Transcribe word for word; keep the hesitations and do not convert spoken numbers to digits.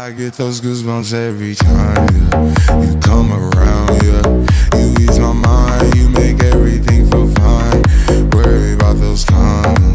I get those goosebumps every time, yeah. You come around, yeah. You ease my mind, you make everything feel fine. Worry about those condoms.